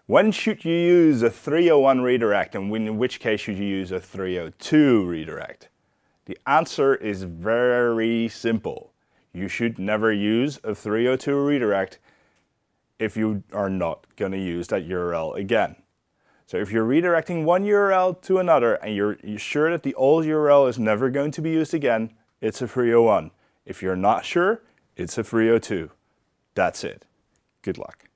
When should you use a 301 redirect, and in which case should you use a 302 redirect? The answer is very simple. You should never use a 302 redirect if you are not going to use that URL again. So if you're redirecting one URL to another and you're sure that the old URL is never going to be used again, it's a 301. If you're not sure, it's a 302. That's it. Good luck.